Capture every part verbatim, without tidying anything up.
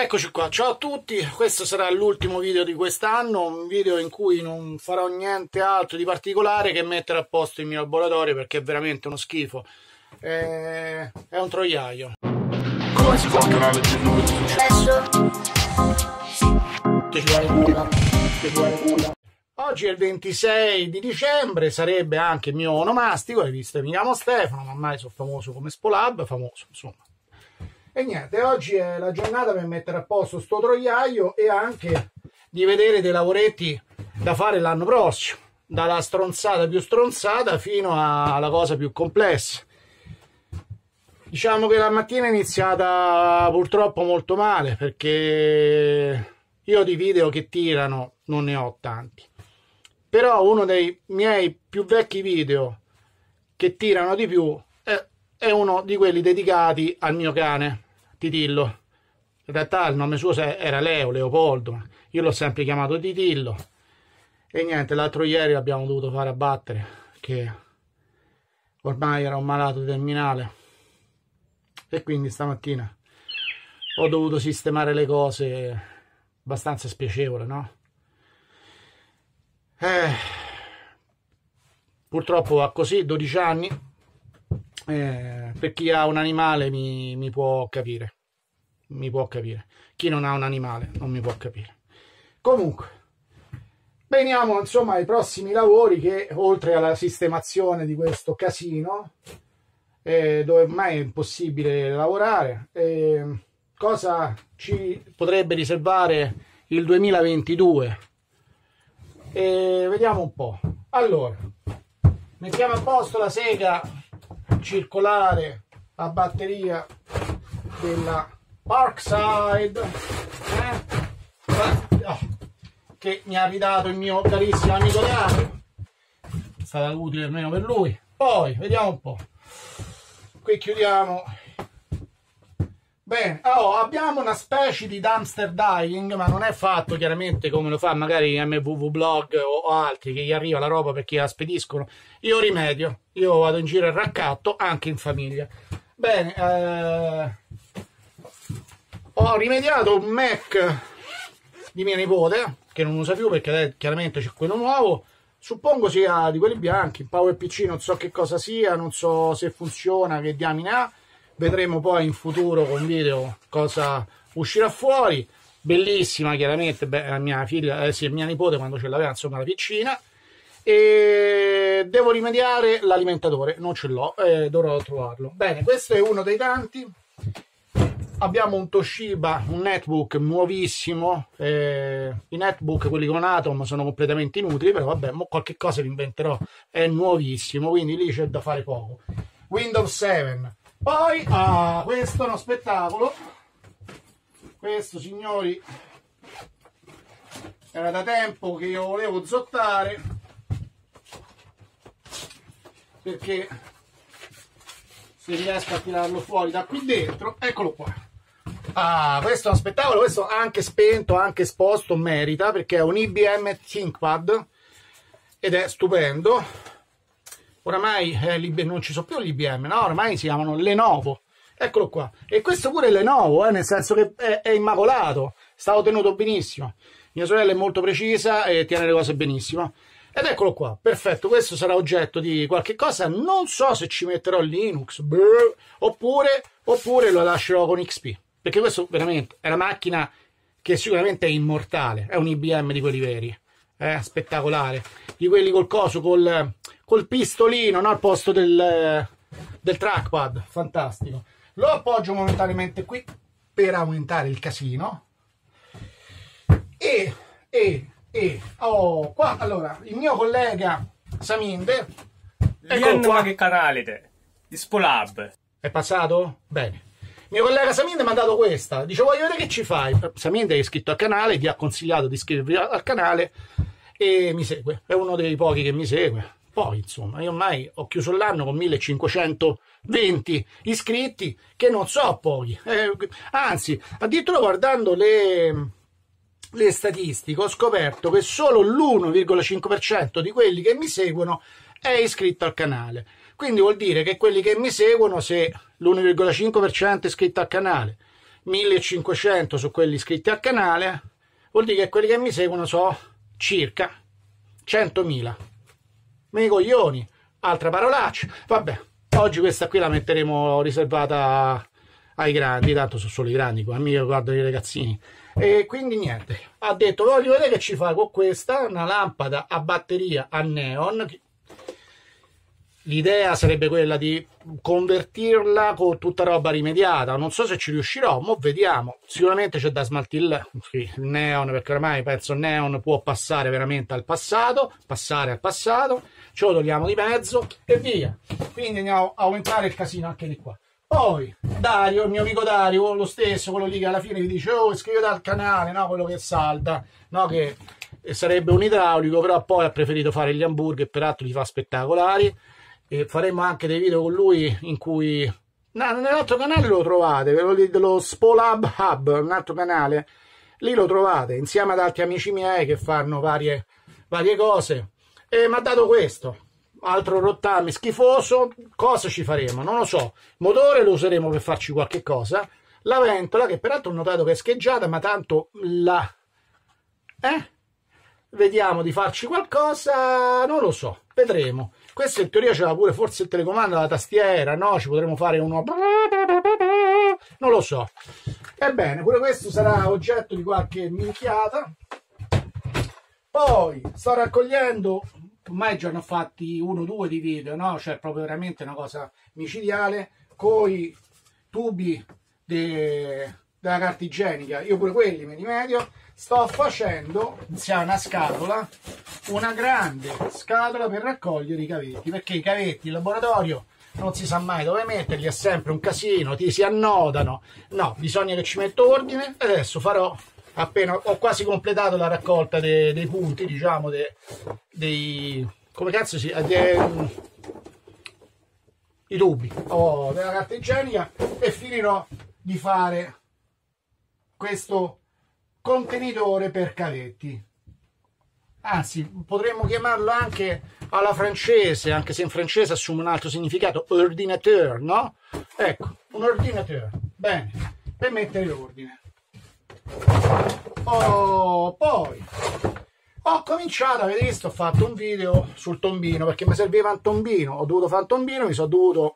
Eccoci qua, ciao a tutti, questo sarà l'ultimo video di quest'anno, un video in cui non farò niente altro di particolare che mettere a posto il mio laboratorio perché è veramente uno schifo, è, è un troiaio. Come si fa a canale di nuovo di successo? Che ci vuole nulla, che ci vuole nulla. Oggi è il ventisei di dicembre, sarebbe anche il mio onomastico, hai visto, mi chiamo Stefano, ma ormai sono famoso come Spolab, famoso insomma. E niente, oggi è la giornata per mettere a posto sto troiaio e anche di vedere dei lavoretti da fare l'anno prossimo, dalla stronzata più stronzata fino alla cosa più complessa. Diciamo che la mattina è iniziata purtroppo molto male, perché io di video che tirano non ne ho tanti, però uno dei miei più vecchi video che tirano di più è è uno di quelli dedicati al mio cane, Titillo. In realtà il nome suo era Leo, Leopoldo, ma io l'ho sempre chiamato Titillo. E niente, l'altro ieri l'abbiamo dovuto fare abbattere, che ormai era un malato terminale. E quindi stamattina ho dovuto sistemare le cose, abbastanza spiacevole, no? Eh, purtroppo va così, dodici anni. Eh, per chi ha un animale mi, mi può capire, mi può capire. Chi non ha un animale non mi può capire. Comunque, veniamo insomma ai prossimi lavori, che oltre alla sistemazione di questo casino, eh, dove ormai è impossibile lavorare, eh, cosa ci potrebbe riservare il duemilaventidue? Eh, vediamo un po'. Allora, mettiamo a posto la sega circolare a batteria della Parkside, eh? oh, che mi ha ridato il mio carissimo amico Dario, è stata utile almeno per lui. Poi vediamo un po', qui chiudiamo bene. Oh, abbiamo una specie di dumpster diving, ma non è fatto chiaramente come lo fa magari M V V Blog o, o altri, che gli arriva la roba perché la spediscono. Io rimedio, io vado in giro e raccatto anche in famiglia. Bene, eh, ho rimediato un Mac di mia nipote che non usa più perché chiaramente c'è quello nuovo, suppongo sia di quelli bianchi, PowerPC, non so che cosa sia, non so se funziona, che diamine ha. Vedremo poi in futuro con video cosa uscirà fuori. Bellissima chiaramente, beh, mia figlia, eh sì, mia nipote quando ce l'aveva, insomma, la piccina. E devo rimediare l'alimentatore, non ce l'ho, eh, dovrò trovarlo. Bene, questo è uno dei tanti. Abbiamo un Toshiba, un netbook nuovissimo. Eh, i netbook, quelli con Atom, sono completamente inutili, però vabbè, mo qualche cosa li inventerò. È nuovissimo, quindi lì c'è da fare poco. Windows sette. Poi, ah, questo è uno spettacolo. Questo, signori, era da tempo che io volevo zottare, perché se riesco a tirarlo fuori da qui dentro, eccolo qua. Ah, questo è uno spettacolo, questo anche spento, anche esposto, merita, perché è un I B M ThinkPad ed è stupendo. Oramai eh, non ci sono più l'I B M, no? Oramai si chiamano Lenovo. Eccolo qua. E questo pure è Lenovo, eh, nel senso che è, è immacolato, stato tenuto benissimo. Mia sorella è molto precisa e tiene le cose benissimo. Ed eccolo qua, perfetto. Questo sarà oggetto di qualche cosa. Non so se ci metterò Linux, brr, oppure, oppure lo lascerò con X P. Perché questo veramente è una macchina che sicuramente è immortale. È un I B M di quelli veri. Eh, spettacolare. Di quelli col coso, col... col pistolino, no, al posto del, del trackpad, fantastico. Lo appoggio momentaneamente qui per aumentare il casino e, e, e, oh, qua, allora, il mio collega Saminde, eccolo qua. Che canale te? Di Spolab. È passato? Bene. Il mio collega Saminde mi ha dato questa, dice voglio vedere che ci fai. Saminde è iscritto al canale, ti ha consigliato di iscrivervi al canale e mi segue, è uno dei pochi che mi segue. Poi insomma io ormai ho chiuso l'anno con millecinquecentoventi iscritti, che non so pochi, eh, anzi addirittura guardando le, le statistiche ho scoperto che solo l'uno virgola cinque per cento di quelli che mi seguono è iscritto al canale. Quindi vuol dire che quelli che mi seguono, se l'uno virgola cinque per cento è iscritto al canale millecinquecento su quelli iscritti al canale, vuol dire che quelli che mi seguono sono circa centomila. Mei coglioni, altra parolaccia. Vabbè, oggi questa qui la metteremo riservata ai grandi, tanto sono solo i grandi, qua mica guardo i ragazzini. E quindi niente, ha detto voglio vedere che ci fa con questa, una lampada a batteria a neon. L'idea sarebbe quella di convertirla con tutta roba rimediata, non so se ci riuscirò, ma vediamo. Sicuramente c'è da smaltire il neon, perché ormai penso il neon può passare veramente al passato, passare al passato, ce lo togliamo di mezzo e via. Quindi andiamo a aumentare il casino anche di qua. Poi Dario, il mio amico Dario, lo stesso, quello lì che alla fine vi dice oh iscriviti al canale, no? Quello che salta, no? Che sarebbe un idraulico, però poi ha preferito fare gli hamburger, peraltro li fa spettacolari. E faremo anche dei video con lui in cui no, nell'altro canale lo trovate, quello lì dello Spolab Hub, un altro canale, lì lo trovate insieme ad altri amici miei che fanno varie, varie cose. E mi ha dato questo, altro rottame schifoso. Cosa ci faremo? Non lo so. Motore lo useremo per farci qualche cosa. La ventola, che peraltro ho notato che è scheggiata, ma tanto la... Eh? Vediamo di farci qualcosa, non lo so, vedremo. Questo in teoria c'era pure forse il telecomando alla tastiera, no? Ci potremo fare uno... non lo so. Ebbene, pure questo sarà oggetto di qualche minchiata. Poi sto raccogliendo, ormai già ne ho fatti uno o due di video, no? Cioè proprio veramente una cosa micidiale, coi tubi de... della carta igienica. Io pure quelli me li medio. Sto facendo, insieme a una scatola, una grande scatola per raccogliere i cavetti, perché i cavetti in laboratorio non si sa mai dove metterli, è sempre un casino, ti si annodano. No, bisogna che ci metto ordine. Adesso farò, appena ho quasi completato la raccolta dei, dei punti, diciamo, dei, dei come cazzo si dei, i tubi oh, della carta igienica, e finirò di fare questo contenitore per cavetti, anzi potremmo chiamarlo anche alla francese, anche se in francese assume un altro significato, ordinateur, no? Ecco, un ordinateur, bene, per mettere l'ordine. Oh, poi ho cominciato, avete visto, ho fatto un video sul tombino perché mi serviva un tombino, ho dovuto fare un tombino, mi sono dovuto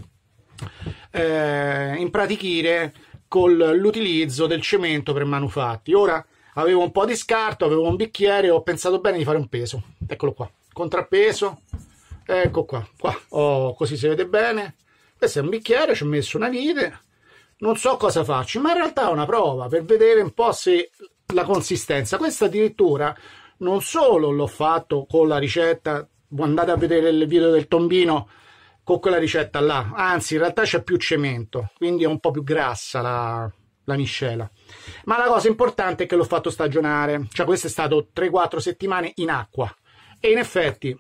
eh, impratichire con l'utilizzo del cemento per manufatti. Ora avevo un po' di scarto, avevo un bicchiere, ho pensato bene di fare un peso. Eccolo qua, contrappeso, ecco qua, qua. Oh, così si vede bene. Questo è un bicchiere, ci ho messo una vite, non so cosa faccio, ma in realtà è una prova per vedere un po' se la consistenza. Questa addirittura non solo l'ho fatto con la ricetta, andate a vedere il video del tombino, con quella ricetta là, anzi in realtà c'è più cemento, quindi è un po' più grassa la, la miscela. Ma la cosa importante è che l'ho fatto stagionare, cioè questo è stato tre quattro settimane in acqua, e in effetti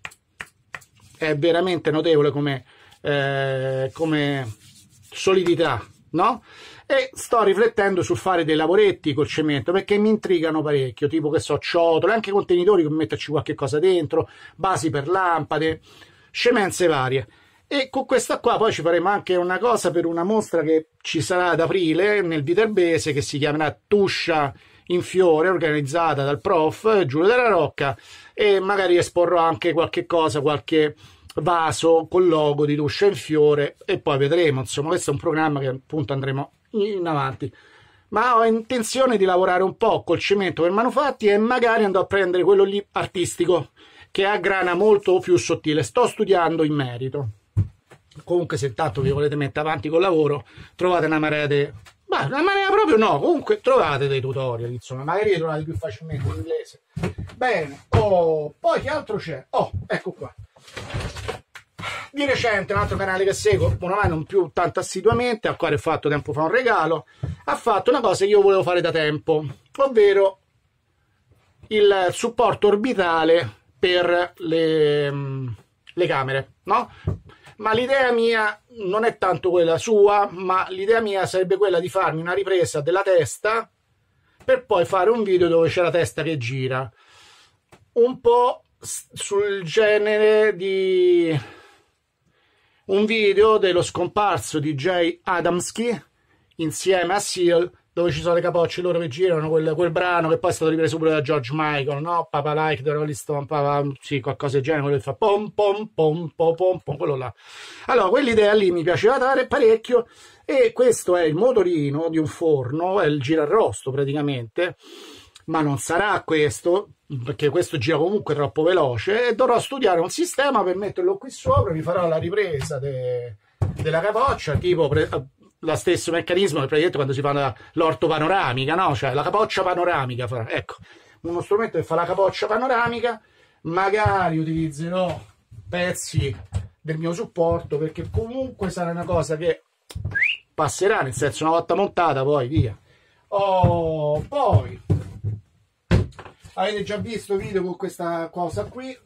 è veramente notevole come, eh, come solidità, no? E sto riflettendo sul fare dei lavoretti col cemento, perché mi intrigano parecchio, tipo che so, ciotole, anche contenitori per metterci qualche cosa dentro, basi per lampade, scemenze varie. E con questa qua poi ci faremo anche una cosa per una mostra che ci sarà ad aprile nel Viterbese, che si chiamerà Tuscia in Fiore, organizzata dal prof Giulio Della Rocca, e magari esporrò anche qualche cosa, qualche vaso col logo di Tuscia in Fiore, e poi vedremo. Insomma, questo è un programma che appunto andremo in avanti, ma ho intenzione di lavorare un po' col cemento per manufatti e magari andrò a prendere quello lì artistico, che ha grana molto più sottile. Sto studiando in merito. Comunque, se intanto vi volete mettere avanti col lavoro, trovate una marea di... Beh, una marea proprio no, comunque trovate dei tutorial, insomma, magari li trovate più facilmente in inglese. Bene, oh, poi che altro c'è? Oh, ecco qua. Di recente un altro canale che seguo, ormai non più tanto assiduamente, al quale ho fatto tempo fa un regalo, ha fatto una cosa che io volevo fare da tempo, ovvero il supporto orbitale per le, le camere, no? Ma l'idea mia non è tanto quella sua, ma l'idea mia sarebbe quella di farmi una ripresa della testa per poi fare un video dove c'è la testa che gira, un po' sul genere di un video dello scomparso D J Adamski, insieme a Seal, dove ci sono le capocce loro che girano, quel, quel brano che poi è stato ripreso pure da George Michael, no? Papa Like the Rolling Stone, Papa, sì, qualcosa del genere, quello che fa pom pom pom pom pom pom, quello là. Allora, quell'idea lì mi piaceva dare parecchio, e questo è il motorino di un forno, è il girarrosto praticamente, ma non sarà questo, perché questo gira comunque troppo veloce, e dovrò studiare un sistema per metterlo qui sopra. Mi farò la ripresa de, della capoccia, tipo pre, lo stesso meccanismo che praticamente quando si fa l'orto panoramica, no? Cioè la capoccia panoramica farà. Ecco, uno strumento che fa la capoccia panoramica. Magari utilizzerò pezzi del mio supporto, perché comunque sarà una cosa che passerà, nel senso, una volta montata poi via. Oh, poi avete già visto video con questa cosa qui.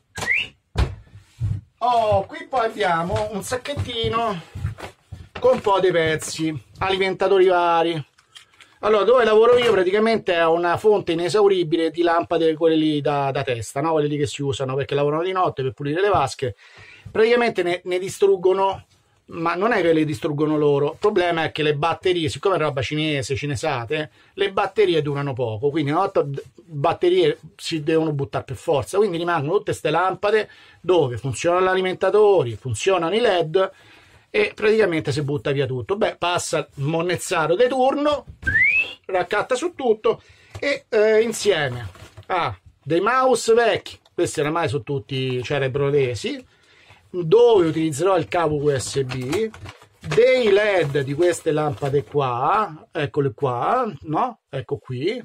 Oh, qui poi abbiamo un sacchettino con un po' di pezzi, alimentatori vari. Allora, dove lavoro io praticamente è una fonte inesauribile di lampade, quelle lì da, da testa, no? Quelle lì che si usano perché lavorano di notte per pulire le vasche. Praticamente ne, ne distruggono, ma non è che le distruggono loro, il problema è che le batterie, siccome è roba cinese, cinesate, le batterie durano poco, quindi una volta batterie si devono buttare per forza, quindi rimangono tutte queste lampade dove funzionano gli alimentatori, funzionano i led, e praticamente si butta via tutto. Beh, passa il monnezzato di turno, raccatta su tutto, e eh, insieme a dei mouse vecchi, questi oramai sono tutti cerebrolesi, dove utilizzerò il cavo U S B, dei led di queste lampade qua, eccole qua, no? Ecco qui,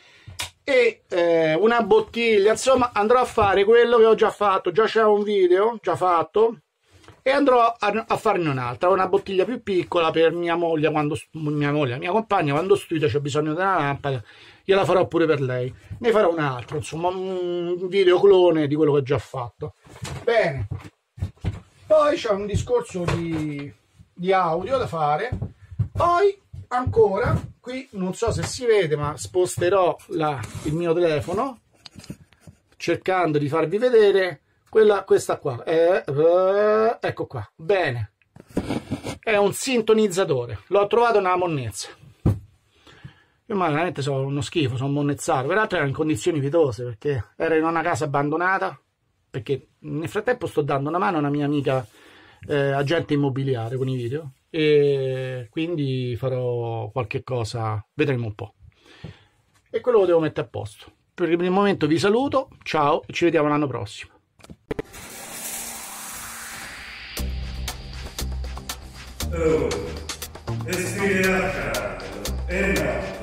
e eh, una bottiglia. Insomma, andrò a fare quello che ho già fatto, già c'è un video già fatto, e andrò a, a farne un'altra, una bottiglia più piccola per mia moglie, quando mia moglie, mia compagna, quando studia c'è bisogno di una lampada, gliela farò pure per lei. Ne farò un altro, insomma, un video clone di quello che ho già fatto. Bene, poi c'è un discorso di, di audio da fare. Poi ancora, qui non so se si vede, ma sposterò la, il mio telefono cercando di farvi vedere. Quella, questa qua, eh, eh, ecco qua, bene, è un sintonizzatore, l'ho trovato nella monnezza. Io ma veramente sono uno schifo, sono monnezzato, peraltro era in condizioni vitose perché era in una casa abbandonata, perché nel frattempo sto dando una mano a una mia amica eh, agente immobiliare con i video, e quindi farò qualche cosa, vedremo un po', e quello lo devo mettere a posto. Per il momento vi saluto, ciao, e ci vediamo l'anno prossimo. Oh, respira, e no.